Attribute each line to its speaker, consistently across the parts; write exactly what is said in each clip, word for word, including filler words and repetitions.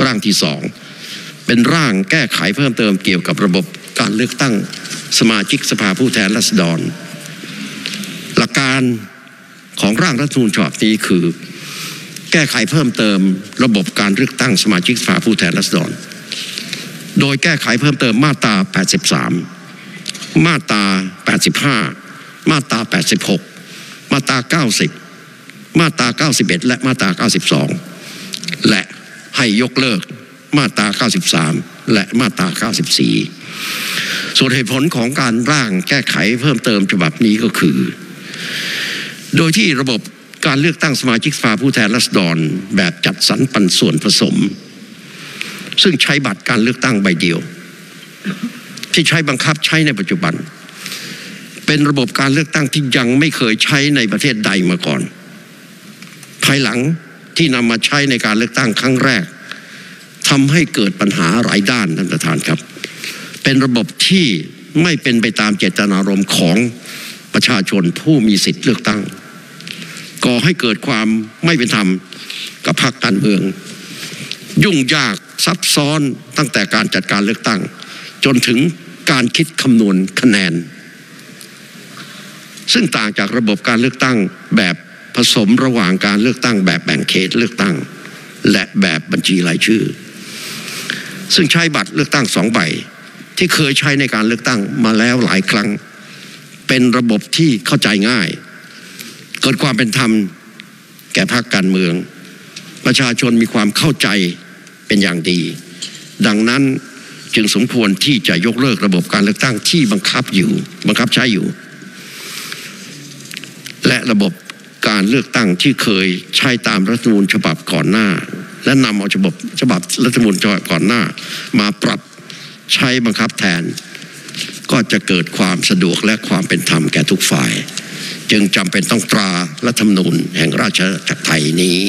Speaker 1: ร่างที่สองเป็นร่างแก้ไขเพิ่มเติมเกี่ยวกับระบบการเลือกตั้งสมาชิกสภาผู้แทนราษฎรหลักการของร่างรัฐธรรมนูญฉบับนี้คือแก้ไขเพิ่มเติมระบบการเลือกตั้งสมาชิกสภาผู้แทนราษฎรโดยแก้ไขเพิ่มเติมมาตราแปดสิบสามมาตราแปดสิบห้ามาตราแปดสิบหกมาตราเก้าสิบมาตราเก้าสิบเอ็ดและมาตราเก้าสิบสองและให้ยกเลิกมาตราเก้าสิบสามและมาตราเก้าสิบสี่ส่วนเหตุผลของการร่างแก้ไขเพิ่มเติมฉบับนี้ก็คือโดยที่ระบบการเลือกตั้งสมาชิกสภาผู้แทนราษฎรแบบจัดสรรปันส่วนผสมซึ่งใช้บัตรการเลือกตั้งใบเดียวที่ใช้บังคับใช้ในปัจจุบันเป็นระบบการเลือกตั้งที่ยังไม่เคยใช้ในประเทศใดมาก่อนภายหลังที่นำมาใช้ในการเลือกตั้งครั้งแรกทำให้เกิดปัญหาหลายด้านท่านประธานครับเป็นระบบที่ไม่เป็นไปตามเจตนารมณ์ของประชาชนผู้มีสิทธิ์เลือกตั้งก่อให้เกิดความไม่เป็นธรรมกับพรรคการเมืองยุ่งยากซับซ้อนตั้งแต่การจัดการเลือกตั้งจนถึงการคิดคำนวณคะแนนซึ่งต่างจากระบบการเลือกตั้งแบบผสมระหว่างการเลือกตั้งแบบแบ่งเขตเลือกตั้งและแบบบัญชีรายชื่อซึ่งใช้บัตรเลือกตั้งสองใบที่เคยใช้ในการเลือกตั้งมาแล้วหลายครั้งเป็นระบบที่เข้าใจง่ายเกิดความเป็นธรรมแก่พรรคการเมืองประชาชนมีความเข้าใจเป็นอย่างดีดังนั้นจึงสมควรที่จะยกเลิกระบบการเลือกตั้งที่บังคับอยู่บังคับใช้อยู่และระบบการเลือกตั้งที่เคยใช้ตามรัฐธรรมนูญฉบับก่อนหน้าและนำเอาฉบับฉบับรัฐธรรมนูญฉบับก่อนหน้ามาปรับใช้บังคับแทนก็จะเกิดความสะดวกและความเป็นธรรมแก่ทุกฝ่ายจึงจำเป็นต้องตรารัฐธรรมนูญแห่งราชอาณาจักรไทยนี้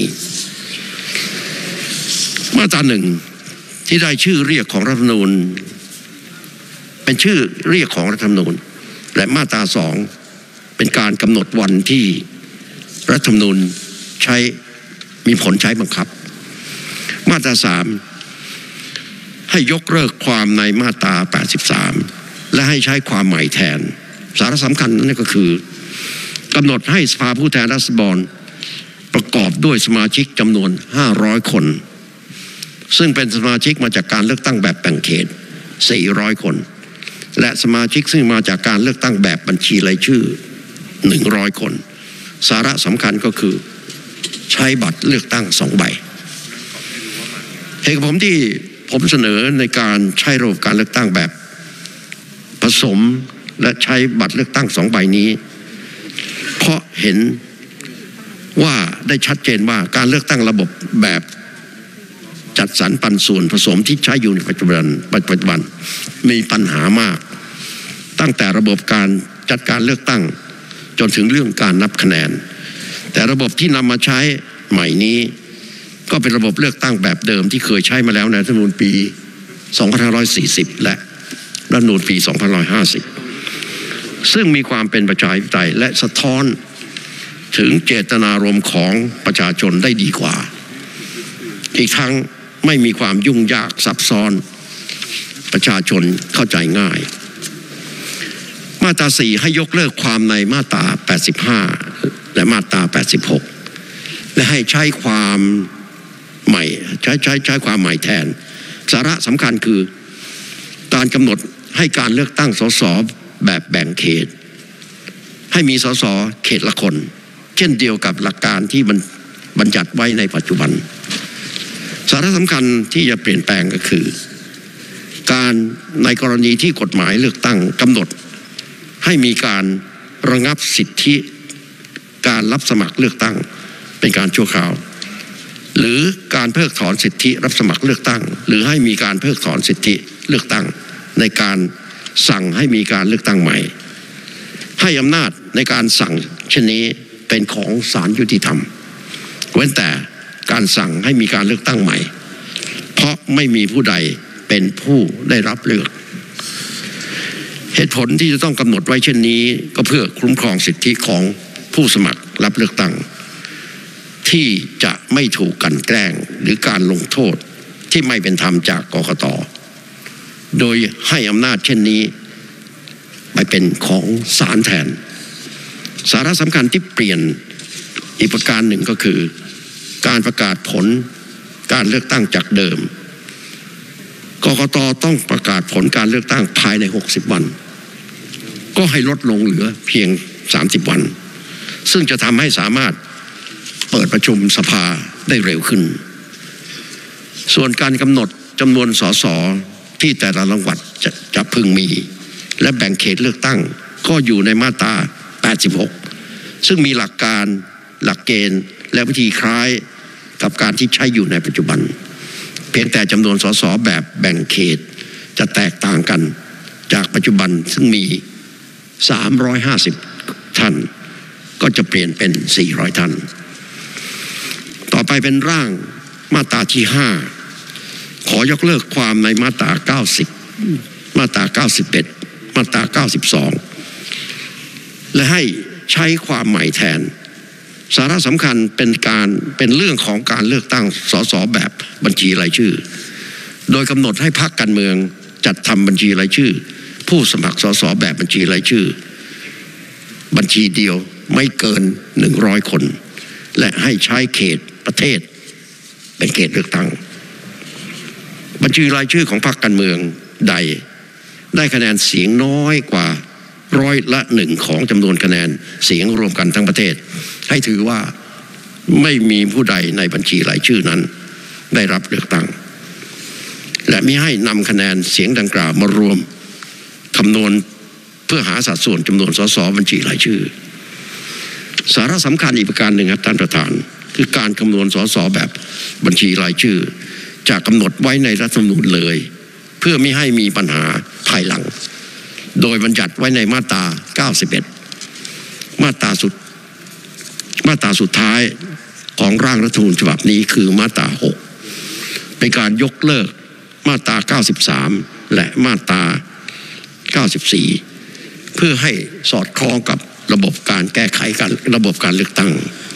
Speaker 1: มาตราหนึ่งที่ได้ชื่อเรียกของรัฐธรรมนูญเป็นชื่อเรียกของรัฐธรรมนูญและมาตราสองเป็นการกำหนดวันที่รัฐธรรมนูญใช้มีผลใช้บังคับมาตราสามให้ยกเลิกความในมาตราแปดสิบสามและให้ใช้ความใหม่แทนสาระสำคัญนั่นก็คือกำหนดให้สภาผู้แทนราษฎรประกอบด้วยสมาชิกจำนวนห้าร้อยคนซึ่งเป็นสมาชิกมาจากการเลือกตั้งแบบแบ่งเขตสี่ร้อยคนและสมาชิกซึ่งมาจากการเลือกตั้งแบบบัญชีรายชื่อหนึ่งร้อยคนสาระสำคัญก็คือใช้บัตรเลือกตั้งสองใบเหตุผลที่ผมเสนอในการใช้ระบบการเลือกตั้งแบบผสมและใช้บัตรเลือกตั้งสองใบนี้เพราะเห็นว่าได้ชัดเจนว่าการเลือกตั้งระบบแบบจัดสรรปันส่วนผสมที่ใช้อยู่ในปัจจุบันปัจจุบันมีปัญหามากตั้งแต่ระบบการจัดการเลือกตั้งจนถึงเรื่องการนับคะแนนแต่ระบบที่นำมาใช้ใหม่นี้ก็เป็นระบบเลือกตั้งแบบเดิมที่เคยใช้มาแล้วในรัฐธรรมนูญปีสองพันห้าร้อยสี่สิบและรัฐธรรมนูญปีสองพันห้าร้อยห้าสิบซึ่งมีความเป็นประชาธิปไตยและสะท้อนถึงเจตนารมณ์ของประชาชนได้ดีกว่าอีกทั้งไม่มีความยุ่งยากซับซ้อนประชาชนเข้าใจง่ายมาตราสี่ให้ยกเลิกความในมาตราแปดสิบห้าและมาตราแปดสิบหกและให้ใช้ความใหม่ใช้ใช้ใช้ความใหม่แทนสาระสำคัญคือการกำหนดให้การเลือกตั้งสสแบบแบ่งเขตให้มีสสเขตละคนเช่นเดียวกับหลักการที่มันบัญญัติไว้ในปัจจุบันสาระสำคัญที่จะเปลี่ยนแปลงก็คือการในกรณีที่กฎหมายเลือกตั้งกำหนดให้มีการระงับสิทธิการรับสมัครเลือกตั้งเป็นการชั่วคราวหรือการเพิกถอนสิทธิรับสมัครเลือกตั้งหรือให้มีการเพิกถอนสิทธิเลือกตั้งในการสั่งให้มีการเลือกตั้งใหม่ให้อำนาจในการสั่งเช่นนี้เป็นของศาลยุติธรรมเว้นแต่การสั่งให้มีการเลือกตั้งใหม่เพราะไม่มีผู้ใดเป็นผู้ได้รับเลือกเหตุผลที่จะต้องกำหนดไว้เช่นนี้ก็เพื่อคุ้มครองสิทธิของผู้สมัครรับเลือกตั้งที่จะไม่ถูกกลั่นแกล้งหรือการลงโทษที่ไม่เป็นธรรมจากกกต.โดยให้อำนาจเช่นนี้ไปเป็นของศาลแทนสาระสำคัญที่เปลี่ยนอีกประการหนึ่งก็คือการประกาศผลการเลือกตั้งจากเดิมกกต.ต้องประกาศผลการเลือกตั้งภายในหกสิบวันก็ให้ลดลงเหลือเพียงสามสิบวันซึ่งจะทำให้สามารถเปิดประชุมสภาได้เร็วขึ้นส่วนการกำหนดจำนวนสสที่แต่ละจังหวัดจะจะพึงมีและแบ่งเขตเลือกตั้งก็อยู่ในมาตราแปดสิบหกซึ่งมีหลักการหลักเกณฑ์และวิธีคล้ายกับการที่ใช้อยู่ในปัจจุบันเพียงแต่จำนวนสสแบบแบ่งเขตจะแตกต่างกันจากปัจจุบันซึ่งมีสามร้อยห้าสิบท่านก็จะเปลี่ยนเป็นสี่ร้อยท่านต่อไปเป็นร่างมาตราที่ห้าขอยกเลิกความในมาตราเก้าสิบมาตราเก้าสิบเอ็ดมาตราเก้าสิบสองและให้ใช้ความใหม่แทนสาระสำคัญเป็นการเป็นเรื่องของการเลือกตั้งสสแบบบัญชีรายชื่อโดยกำหนดให้พรรคการเมืองจัดทำบัญชีรายชื่อผู้สมัครสสแบบบัญชีรายชื่อบัญชีเดียวไม่เกินหนึ่งร้อยคนและให้ใช้เขตประเทศเป็นเขตเลือกตั้งบัญชีรายชื่อของพรรคการเมืองใดได้คะแนนเสียงน้อยกว่าร้อยละหนึ่งของจำนวนคะแนนเสียงรวมกันทั้งประเทศให้ถือว่าไม่มีผู้ใดในบัญชีรายชื่อนั้นได้รับเลือกตั้งและมิให้นำคะแนนเสียงดังกล่าวมารวมคำนวณเพื่อหาสัดส่วนจำนวนสสบัญชีรายชื่อสาระสำคัญอีกประการหนึ่งครับท่านประธานคือการคำนวณสสแบบบัญชีรายชื่อจะกำหนดไว้ในรัฐธรรมนูญเลยเพื่อไม่ให้มีปัญหาภายหลังโดยบัญญัติไว้ในมาตราเก้าสิบเอ็ดมาตราสุดมาตราสุดท้ายของร่างรัฐธรรมนูญฉบับนี้คือมาตราหกเป็นการยกเลิกมาตราเก้าสิบสามและมาตราเก้าสิบสี่เพื่อให้สอดคล้องกับระบบการแก้ไขการระบบการเลือกตั้ง